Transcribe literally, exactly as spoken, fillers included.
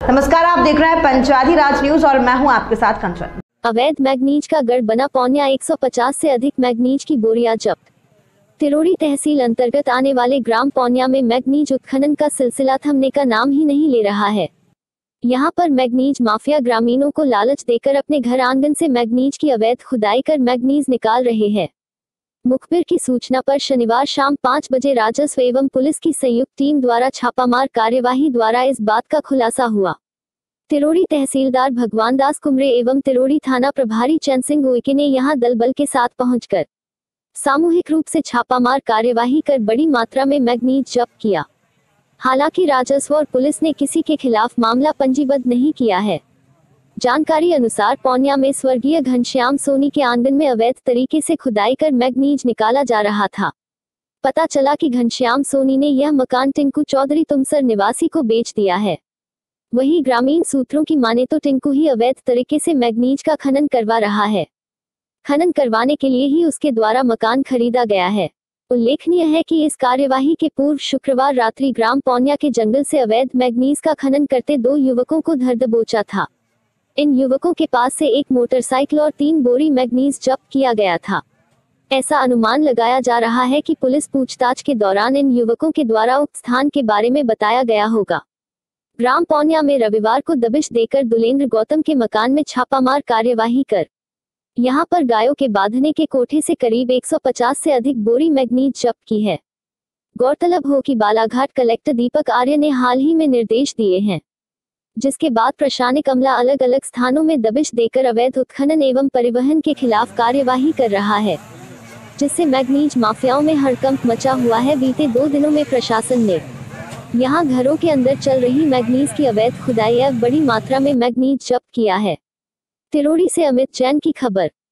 नमस्कार, आप देख रहे हैं पंचायती राज न्यूज और मैं हूं आपके साथ कंचन। अवैध मैग्नीज का गढ़ बना पौनिया एक सौ पचास से अधिक मैग्नीज की बोरियां जब्त। तिरोड़ी तहसील अंतर्गत आने वाले ग्राम पौनिया में मैग्नीज उत्खनन का सिलसिला थमने का नाम ही नहीं ले रहा है। यहां पर मैग्नीज माफिया ग्रामीणों को लालच देकर अपने घर आंगन से मैग्नीज की अवैध खुदाई कर मैग्नीज निकाल रहे हैं। मुखबिर की सूचना पर शनिवार शाम पाँच बजे राजस्व एवं पुलिस की संयुक्त टीम द्वारा छापामार कार्यवाही द्वारा इस बात का खुलासा हुआ। तिरोड़ी तहसीलदार भगवान दास कुमरे एवं तिरोड़ी थाना प्रभारी चंद सिंह उइके ने यहां दल बल के साथ पहुंचकर सामूहिक रूप से छापामार कार्यवाही कर बड़ी मात्रा में मैग्नीज जब्त किया। हालांकि राजस्व और पुलिस ने किसी के खिलाफ मामला पंजीबद्ध नहीं किया है। जानकारी अनुसार पौनिया में स्वर्गीय घनश्याम सोनी के आंगन में अवैध तरीके से खुदाई कर मैग्नीज निकाला जा रहा था। पता चला कि घनश्याम सोनी ने यह मकान टिंकू चौधरी तुमसर निवासी को बेच दिया है। वहीं ग्रामीण सूत्रों की माने तो टिंकू ही अवैध तरीके से मैग्नीज का खनन करवा रहा है। खनन करवाने के लिए ही उसके द्वारा मकान खरीदा गया है। उल्लेखनीय है कि इस कार्यवाही के पूर्व शुक्रवार रात्रि ग्राम पौनिया के जंगल से अवैध मैग्नीज का खनन करते दो युवकों को धर दबोचा था। इन युवकों के पास से एक मोटरसाइकिल और तीन बोरी मैग्नीज जब्त किया गया था। ऐसा अनुमान लगाया जा रहा है कि पुलिस पूछताछ के दौरान इन युवकों के द्वारा उक्त स्थान के बारे में बताया गया होगा। ग्राम पौनिया में रविवार को दबिश देकर दुलेंद्र गौतम के मकान में छापामार कार्यवाही कर यहां पर गायों के बांधने के कोठे से करीब एक सौ पचास से अधिक बोरी मैग्नीज जब्त की है। गौरतलब हो कि बालाघाट कलेक्टर दीपक आर्य ने हाल ही में निर्देश दिए हैं, जिसके बाद प्रशासनिक अमला अलग अलग स्थानों में दबिश देकर अवैध उत्खनन एवं परिवहन के खिलाफ कार्यवाही कर रहा है, जिससे मैग्नीज माफियाओं में हड़कंप मचा हुआ है। बीते दो दिनों में प्रशासन ने यहां घरों के अंदर चल रही मैग्नीज की अवैध खुदाई अब बड़ी मात्रा में मैग्नीज जब्त किया है। तिरोड़ी से अमित जैन की खबर।